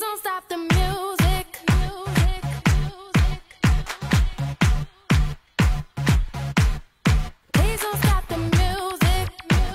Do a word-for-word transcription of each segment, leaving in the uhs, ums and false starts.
don't stop the music. Please don't stop the music.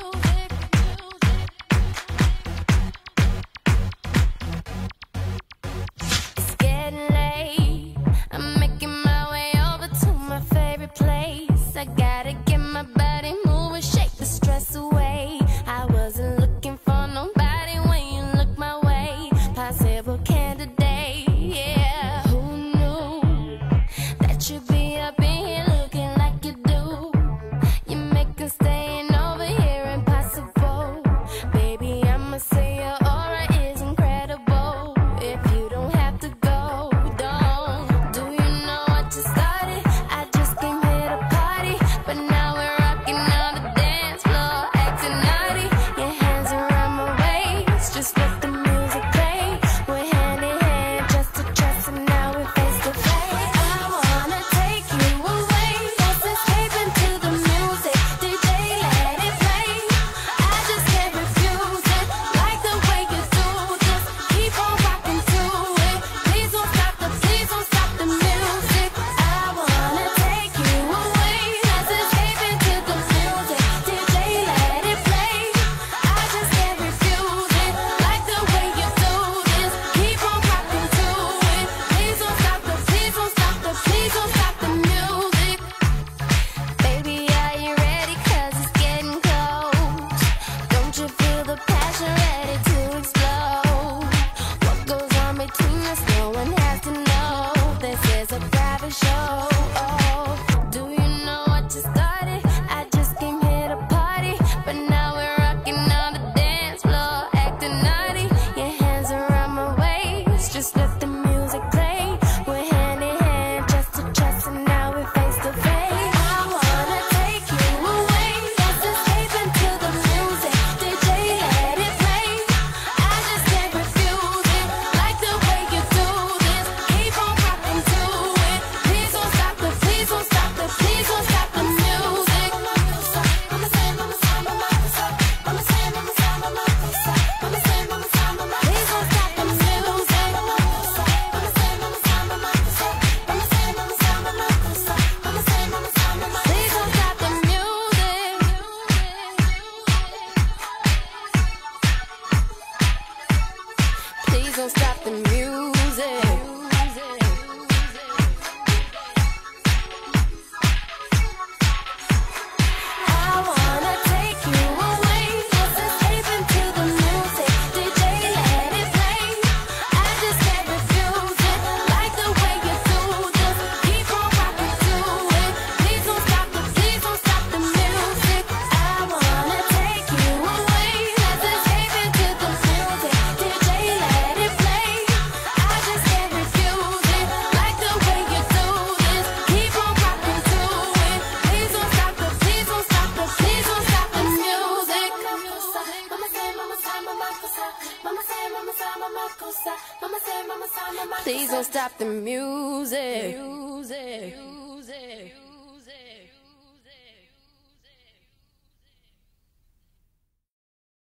It's getting late. I'm making my way over to my favorite place. I gotta get my body moving, shake the stress away. I wasn't looking for nobody when you look my way. Possible candidate, yeah. Who knew that you'd be up in here looking like you do? You make us staying over here impossible. Baby, I'ma say your aura is incredible. If you don't have to go, don't. Do you know what you started? I just came here to party, but now we're rocking on the dance floor, acting naughty. Your hands around my waist, just let the music play. We're hand in hand, just to trust, and now we're face to face. I wanna take you away, let's escape into the music. D J, let it play. I just can't refuse it, like the way you do this. Keep on rocking to it. Please don't stop the, please don't stop the music. I wanna take you away, let's escape into the music. D J, let it play. I just can't refuse it, like the way you do this. Keep on rocking to it. Please don't stop the, please don't stop the, please don't stop the music. Baby, are you ready? 'Cause it's getting close. Don't you feel the passion ready to explode? What goes on between us, no one has to know. This is a private show. Oh, do you know what you started? I just came here to party, but now we're rocking on the dance floor, acting naughty. Your hands around my waist, just let the music play. We're hand in hand, just to trust, and now we're face to face. I wanna take you away, let's escape into the music. D J, let it play. I just can't refuse it, like the way you do this. Keep on rocking to it. Please don't stop the, please don't stop the, please don't stop the music. Mama say, mama say, mama say, mama say, mama say, mama say, mama say, mama say, mama say. Please don't stop the music. Mama say, mama say, mama say, mama say, mama say, mama say, mama say, mama say, mama say, mama say. Please don't stop the music. Please don't stop the music. I wanna take you away, let's escape into the music. D J, let it play. I just can't refuse it, like the way you do this. Keep on rocking to it. Please don't stop the, please don't stop the music. I wanna take you away, let's escape into the music. D J, let it play. I just can't refuse it, like the way you do this. Keep on rocking to it. Please don't stop the, please don't stop the, please don't stop the music. Mama say, mama say, mama say, mama say, mama say, mama say, mama say, mama say, mama say. Please don't stop the music.